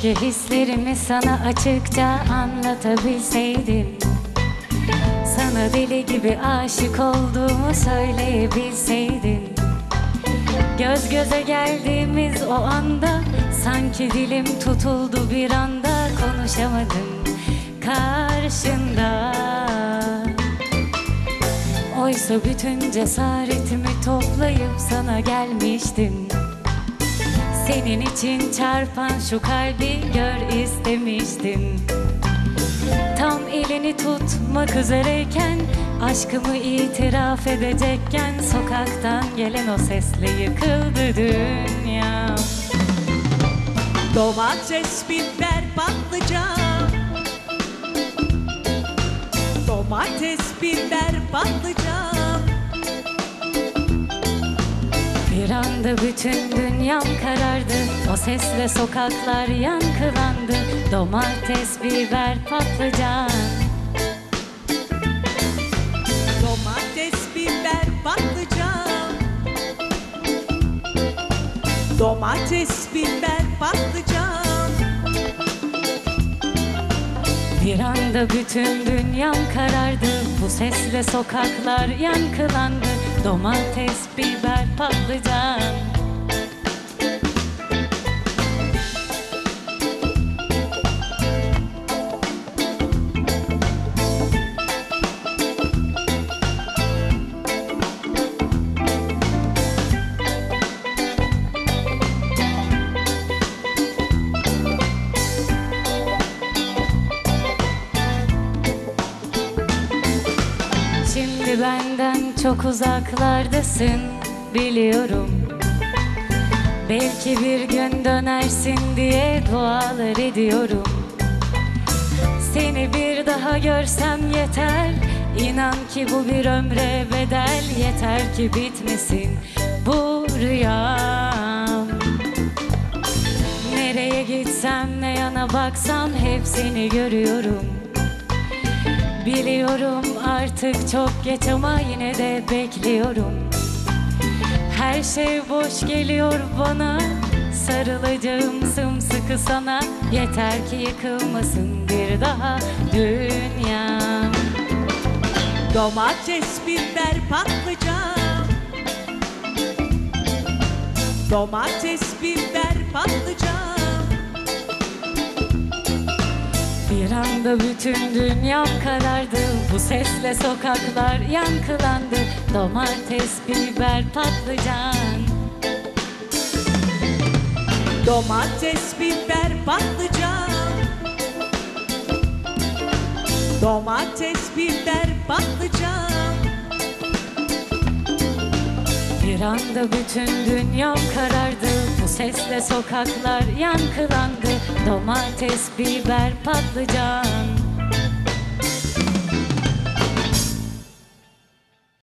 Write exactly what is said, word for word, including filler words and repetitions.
Keşke hislerimi sana açıkça anlatabilseydim. Sana deli gibi aşık olduğumu söyleyebilseydim. Göz göze geldiğimiz o anda sanki dilim tutuldu bir anda, konuşamadım karşında. Oysa bütün cesaretimi toplayıp sana gelmiştim. Senin için çarpan şu kalbi gör istemiştim. Tam elini tutmak üzereyken, aşkımı itiraf edecekken, sokaktan gelen o sesle yıkıldı dünya. Domates, biber, patlıcan. Domates, biber, patlıcan. Bir anda bütün dünyam karardı. O sesle sokaklar yankılandı. Domates, biber, patlıcan. Domates, biber, patlıcan. Domates, biber, patlıcan. Bir anda bütün dünyam karardı. Bu sesle sokaklar yankılandı. Domates, biber, patlıcan. Şimdi benden çok uzaklardasın, biliyorum. Belki bir gün dönersin diye dualar ediyorum. Seni bir daha görsem yeter, İnan ki bu bir ömre bedel. Yeter ki bitmesin bu rüyam. Nereye gitsem, ne yana baksam hep seni görüyorum. Biliyorum artık çok geç ama yine de bekliyorum. Her şey boş geliyor bana, sarılacağım sımsıkı sana. Yeter ki yıkılmasın bir daha dünyam. Domates, biber, patlıcan. Domates, biber, patlıcan. Bir anda bütün dünyam karardı. Bu sesle sokaklar yankılandı. Domates, biber, patlıcan. Domates, biber, patlıcan. Domates, biber, patlıcan. Bir anda bütün dünyam karardı. Bu sesle sokaklar yankılandı. Domates, biber, patlıcan.